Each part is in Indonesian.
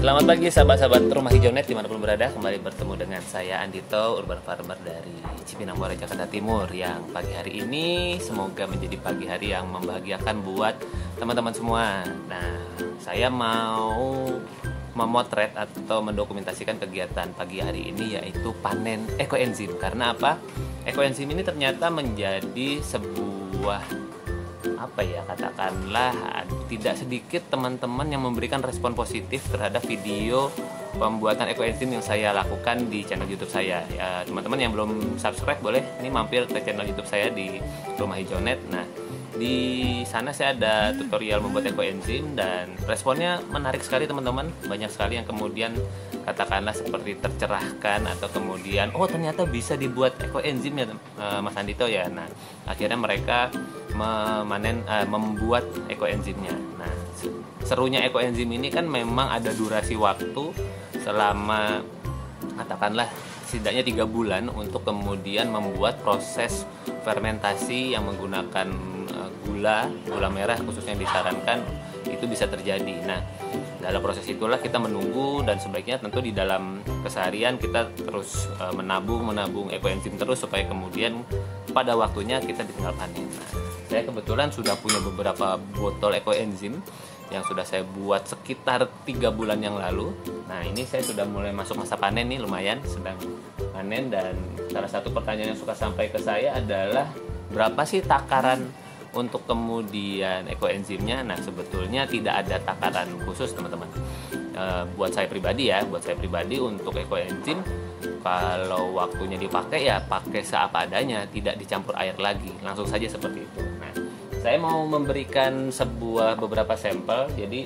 Selamat pagi sahabat-sahabat Rumah Hijaunet dimanapun berada. Kembali bertemu dengan saya Andito, Urban Farmer dari Cipinang Muara, Jakarta Timur. Yang pagi hari ini semoga menjadi pagi hari yang membahagiakan buat teman-teman semua. Nah, saya mau memotret atau mendokumentasikan kegiatan pagi hari ini, yaitu panen ekoenzim. Karena apa? Ekoenzim ini ternyata menjadi sebuah katakanlah tidak sedikit teman-teman yang memberikan respon positif terhadap video pembuatan ekoenzim yang saya lakukan di channel YouTube saya. Ya, teman-teman yang belum subscribe boleh ini mampir ke channel YouTube saya di Rumah Hijaunet. Nah, di sana saya ada tutorial membuat ekoenzim dan responnya menarik sekali teman-teman. Banyak sekali yang kemudian katakanlah seperti tercerahkan atau kemudian ternyata bisa dibuat ekoenzim ya Mas Andito ya. Nah, akhirnya mereka membuat ekoenzimnya. Nah, serunya ekoenzim ini kan memang ada durasi waktu selama katakanlah setidaknya 3 bulan untuk kemudian membuat proses fermentasi yang menggunakan gula merah khususnya yang disarankan itu bisa terjadi. Nah, dalam proses itulah kita menunggu dan sebaiknya tentu di dalam keseharian kita terus menabung ekoenzim terus supaya kemudian pada waktunya kita ditinggal panen. Nah, saya kebetulan sudah punya beberapa botol ekoenzim yang sudah saya buat sekitar 3 bulan yang lalu. Nah, ini saya sudah mulai masuk masa panen nih, lumayan sedang panen. Dan salah satu pertanyaan yang suka sampai ke saya adalah berapa sih takaran untuk kemudian ekoenzimnya. Nah, sebetulnya tidak ada takaran khusus teman-teman. Buat saya pribadi untuk ekoenzim kalau waktunya dipakai ya pakai seapa adanya, tidak dicampur air lagi, langsung saja seperti itu. Nah, saya mau memberikan beberapa sampel. Jadi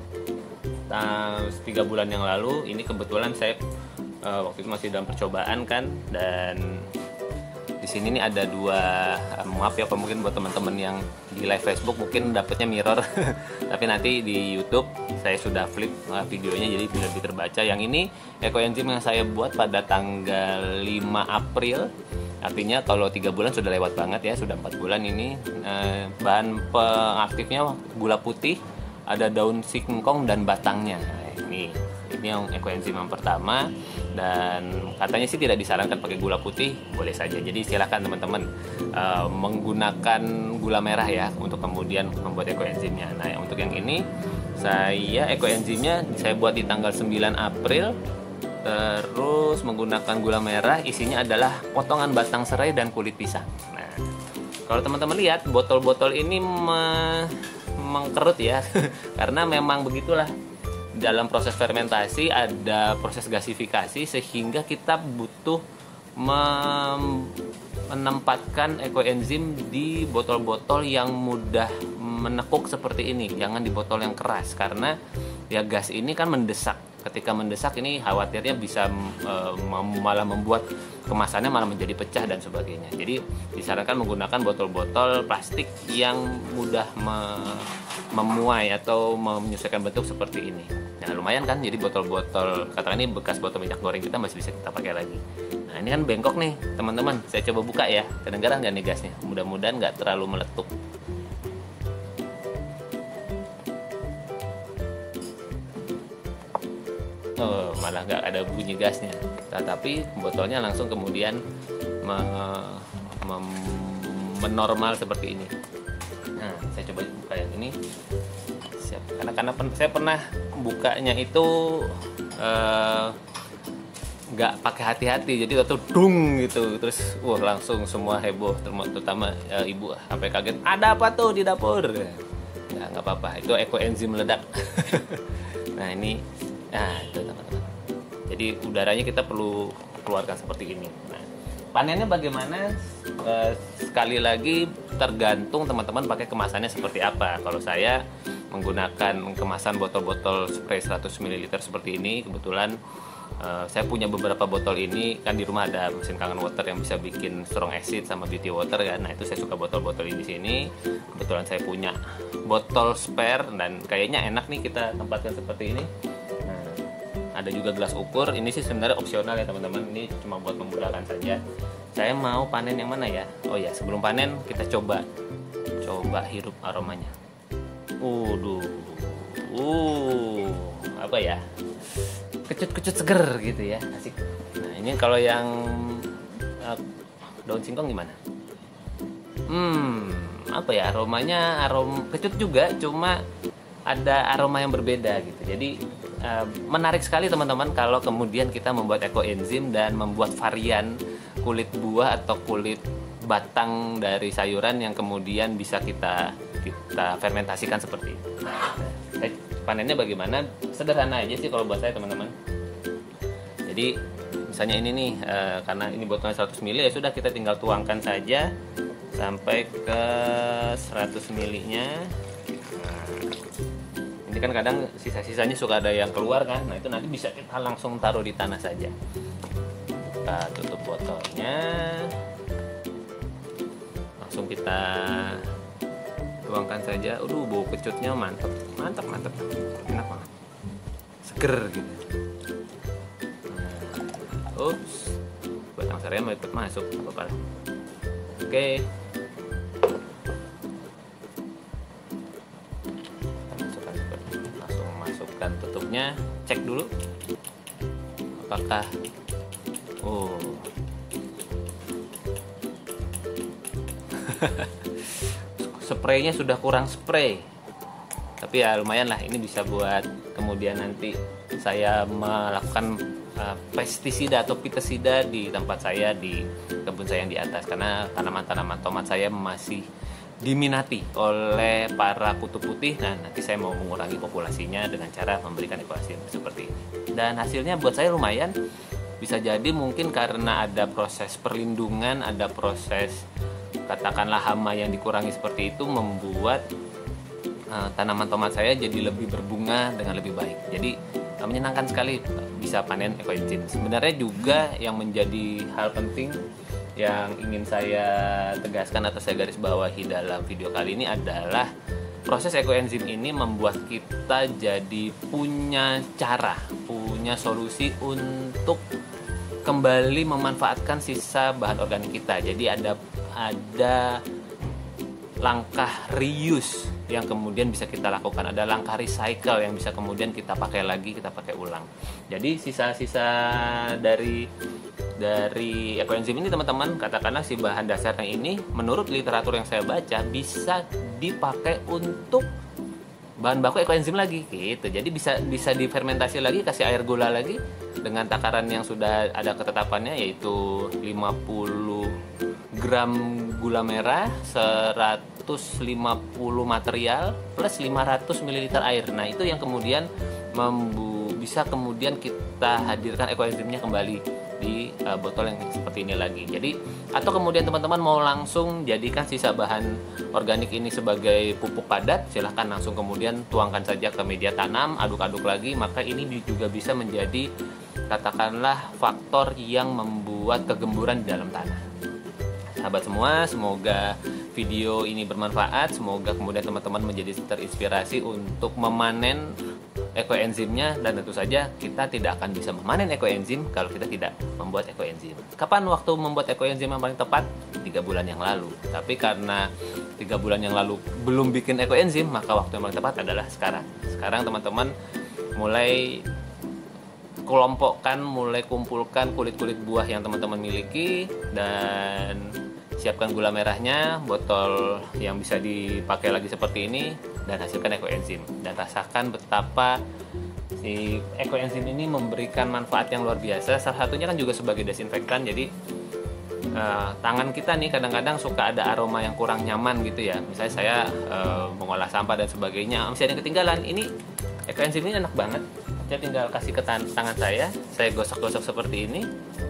3 bulan yang lalu ini kebetulan saya waktu itu masih dalam percobaan kan, dan di sini nih ada 2, maaf ya mungkin buat teman-teman yang di live Facebook mungkin dapatnya mirror tapi nanti di YouTube saya sudah flip videonya jadi lebih terbaca. Yang ini ekoenzim yang saya buat pada tanggal 5 April. Artinya kalau 3 bulan sudah lewat banget ya, sudah 4 bulan ini. Bahan pengaktifnya gula putih, ada daun singkong dan batangnya. Nah, ini yang ekoenzim yang pertama, dan katanya sih tidak disarankan pakai gula putih, boleh saja. Jadi silakan teman-teman menggunakan gula merah ya untuk kemudian membuat ekoenzimnya. Nah, untuk yang ini ekoenzimnya saya buat di tanggal 9 April. Terus menggunakan gula merah, isinya adalah potongan batang serai dan kulit pisang. Nah, kalau teman-teman lihat botol-botol ini mengkerut ya karena memang begitulah. Dalam proses fermentasi ada proses gasifikasi sehingga kita butuh menempatkan ekoenzim di botol-botol yang mudah menekuk seperti ini. Jangan di botol yang keras karena ya gas ini kan mendesak. Ketika mendesak ini khawatirnya bisa malah membuat kemasannya malah menjadi pecah dan sebagainya. Jadi disarankan menggunakan botol-botol plastik yang mudah memuai atau menyesuaikan bentuk seperti ini. Nah, lumayan kan, jadi botol-botol katakan ini bekas botol minyak goreng kita masih bisa kita pakai lagi. Nah, ini kan bengkok nih teman-teman, saya coba buka ya, kedengaran nggak nih gasnya? Mudah-mudahan nggak terlalu meletup. Malah nggak ada bunyi gasnya. Nah, tapi botolnya langsung kemudian menormal seperti ini. Nah, saya coba buka yang ini. Karena saya pernah bukanya itu nggak pakai hati-hati, jadi waktu dung gitu, terus langsung semua heboh, terutama ibu sampai kaget, ada apa tuh di dapur? Ya nggak apa-apa, itu ekoenzim meledak. Nah, ini itu teman-teman. Jadi udaranya kita perlu keluarkan seperti ini. Nah, panennya bagaimana? Sekali lagi tergantung teman-teman pakai kemasannya seperti apa. Kalau saya menggunakan kemasan botol-botol spray 100 ml seperti ini, kebetulan saya punya beberapa botol ini kan di rumah, ada mesin Kangen Water yang bisa bikin strong acid sama beauty water kan. Nah, itu saya suka botol-botol ini di sini. Kebetulan saya punya botol spare dan kayaknya enak nih kita tempatkan seperti ini. Nah, ada juga gelas ukur. Ini sih sebenarnya opsional ya teman-teman. Ini cuma buat memudahkan saja. Saya mau panen yang mana ya? Oh ya, sebelum panen kita coba hirup aromanya. Apa ya, kecut-kecut seger gitu ya, asik. Nah ini kalau yang daun singkong gimana? Apa ya, aromanya kecut juga, cuma ada aroma yang berbeda gitu. Jadi menarik sekali teman-teman kalau kemudian kita membuat ekoenzim dan membuat varian kulit buah atau kulit batang dari sayuran yang kemudian bisa kita fermentasikan seperti itu. Panennya bagaimana? Sederhana aja sih kalau buat saya teman-teman. Jadi misalnya ini nih, karena ini botolnya 100 ml, ya sudah kita tinggal tuangkan saja sampai ke 100 ml-nya. Nah, ini kan kadang sisa-sisanya suka ada yang keluar kan. Nah itu nanti bisa kita langsung taruh di tanah saja. Kita tutup botolnya, langsung kita tuangkan saja. Bau kecutnya mantap, enak banget, seger gitu. Batang serai mau ikut masuk, apa-apa. Oke. Langsung masukkan tutupnya, cek dulu apakah spraynya sudah kurang spray, tapi ya lumayan lah, ini bisa buat kemudian nanti saya melakukan pestisida atau pitasida di tempat saya, di kebun saya yang di atas, karena tanaman-tanaman tomat saya masih diminati oleh para kutu putih. Nah nanti saya mau mengurangi populasinya dengan cara memberikan ekoenzim seperti ini, dan hasilnya buat saya lumayan. Bisa jadi mungkin karena ada proses perlindungan, ada proses katakanlah hama yang dikurangi seperti itu, membuat tanaman tomat saya jadi lebih berbunga dengan lebih baik. Jadi menyenangkan sekali bisa panen ekoenzim. Sebenarnya juga yang menjadi hal penting yang ingin saya tegaskan atau saya garis bawahi dalam video kali ini adalah proses ekoenzim ini membuat kita jadi punya cara, punya solusi untuk kembali memanfaatkan sisa bahan organik kita. Jadi ada langkah reuse yang kemudian bisa kita lakukan, ada langkah recycle yang bisa kemudian kita pakai lagi, kita pakai ulang. Jadi sisa-sisa dari ekoenzim ini teman-teman, katakanlah si bahan dasarnya ini menurut literatur yang saya baca bisa dipakai untuk bahan baku ekoenzim lagi gitu. Jadi bisa difermentasi lagi, kasih air gula lagi dengan takaran yang sudah ada ketetapannya, yaitu 50 gram gula merah, 150 material plus 500 ml air. Nah itu yang kemudian bisa kemudian kita hadirkan ekoenzimnya kembali di botol yang seperti ini lagi. Jadi atau kemudian teman-teman mau langsung jadikan sisa bahan organik ini sebagai pupuk padat, silahkan langsung kemudian tuangkan saja ke media tanam, aduk-aduk lagi, maka ini juga bisa menjadi katakanlah faktor yang membuat kegemburan di dalam tanah. Sahabat semua, semoga video ini bermanfaat, semoga kemudian teman-teman menjadi terinspirasi untuk memanen ekoenzimnya, dan tentu saja kita tidak akan bisa memanen ekoenzim kalau kita tidak membuat ekoenzim. Kapan waktu membuat ekoenzim yang paling tepat? 3 bulan yang lalu. Tapi karena 3 bulan yang lalu belum bikin ekoenzim, maka waktu yang paling tepat adalah sekarang. Sekarang teman-teman mulai kelompokkan, mulai kumpulkan kulit-kulit buah yang teman-teman miliki, dan siapkan gula merahnya, botol yang bisa dipakai lagi seperti ini, dan hasilkan ekoenzim. Dan rasakan betapa si ekoenzim ini memberikan manfaat yang luar biasa. Salah satunya kan juga sebagai desinfektan. Jadi tangan kita nih kadang-kadang suka ada aroma yang kurang nyaman gitu ya. Misalnya saya mengolah sampah dan sebagainya, masih ada yang ketinggalan. Ini ekoenzim ini enak banget. Saya tinggal kasih ke tangan saya gosok-gosok seperti ini.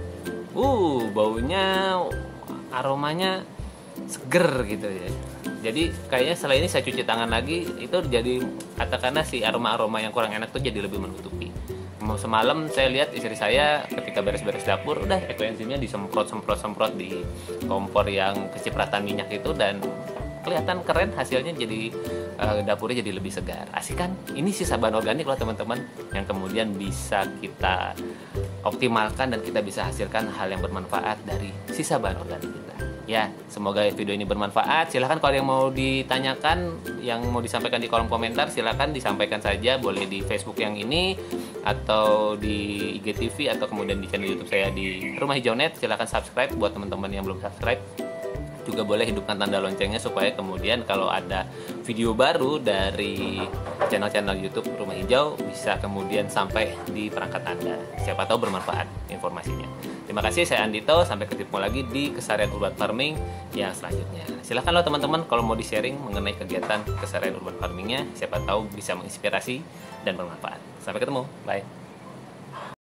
Baunya, aromanya seger gitu ya. Jadi kayaknya setelah ini saya cuci tangan lagi, itu jadi katakanlah si aroma-aroma yang kurang enak tuh jadi lebih menutupi. Semalam saya lihat istri saya ketika beres-beres dapur, udah ekoenzimnya disemprot di kompor yang kecipratan minyak itu, dan kelihatan keren hasilnya. Jadi dapurnya jadi lebih segar. Asik kan? Ini sisa bahan organik loh teman-teman, yang kemudian bisa kita optimalkan dan kita bisa hasilkan hal yang bermanfaat dari sisa bahan organik kita. Ya, semoga video ini bermanfaat. Silahkan kalau yang mau ditanyakan, yang mau disampaikan di kolom komentar, silahkan disampaikan saja. Boleh di Facebook yang ini, atau di IGTV, atau kemudian di channel YouTube saya di Rumah Hijau Net. Silahkan subscribe buat teman-teman yang belum subscribe. Juga boleh hidupkan tanda loncengnya supaya kemudian kalau ada video baru dari channel-channel YouTube Rumah Hijau bisa kemudian sampai di perangkat Anda. Siapa tahu bermanfaat informasinya. Terima kasih, saya Andito. Sampai ketemu lagi di Keseharian Urban Farming yang selanjutnya. Silahkan lo teman-teman kalau mau di-sharing mengenai kegiatan keseharian urban farmingnya. Siapa tahu bisa menginspirasi dan bermanfaat. Sampai ketemu. Bye.